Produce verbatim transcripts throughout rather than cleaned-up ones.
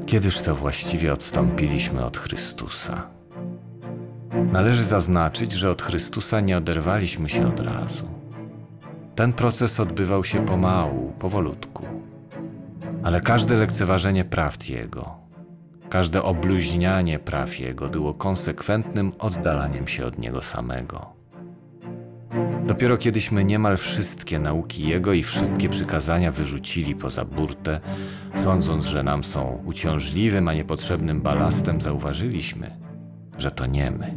Kiedyż to właściwie odstąpiliśmy od Chrystusa? Należy zaznaczyć, że od Chrystusa nie oderwaliśmy się od razu. Ten proces odbywał się pomału, powolutku. Ale każde lekceważenie prawd Jego, każde obluźnianie praw Jego było konsekwentnym oddalaniem się od Niego samego. Dopiero kiedyśmy niemal wszystkie nauki Jego i wszystkie przykazania wyrzucili poza burtę, sądząc, że nam są uciążliwym, a niepotrzebnym balastem, zauważyliśmy, że to nie my.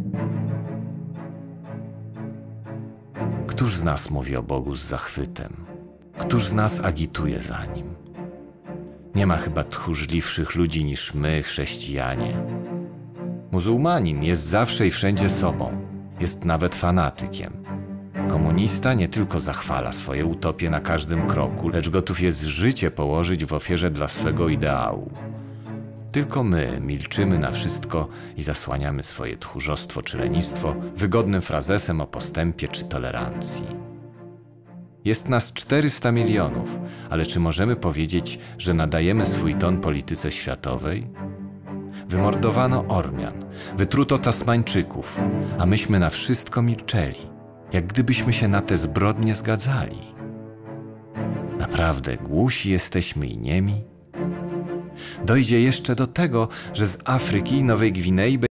Któż z nas mówi o Bogu z zachwytem? Któż z nas agituje za Nim? Nie ma chyba tchórzliwszych ludzi niż my, chrześcijanie. Muzułmanin jest zawsze i wszędzie sobą, jest nawet fanatykiem. Komunista nie tylko zachwala swoje utopie na każdym kroku, lecz gotów jest życie położyć w ofierze dla swego ideału. Tylko my milczymy na wszystko i zasłaniamy swoje tchórzostwo czy lenistwo wygodnym frazesem o postępie czy tolerancji. Jest nas czterysta milionów, ale czy możemy powiedzieć, że nadajemy swój ton polityce światowej? Wymordowano Ormian, wytruto Tasmańczyków, a myśmy na wszystko milczeli, jak gdybyśmy się na te zbrodnie zgadzali. Naprawdę głusi jesteśmy i niemi? Dojdzie jeszcze do tego, że z Afryki i Nowej Gwinei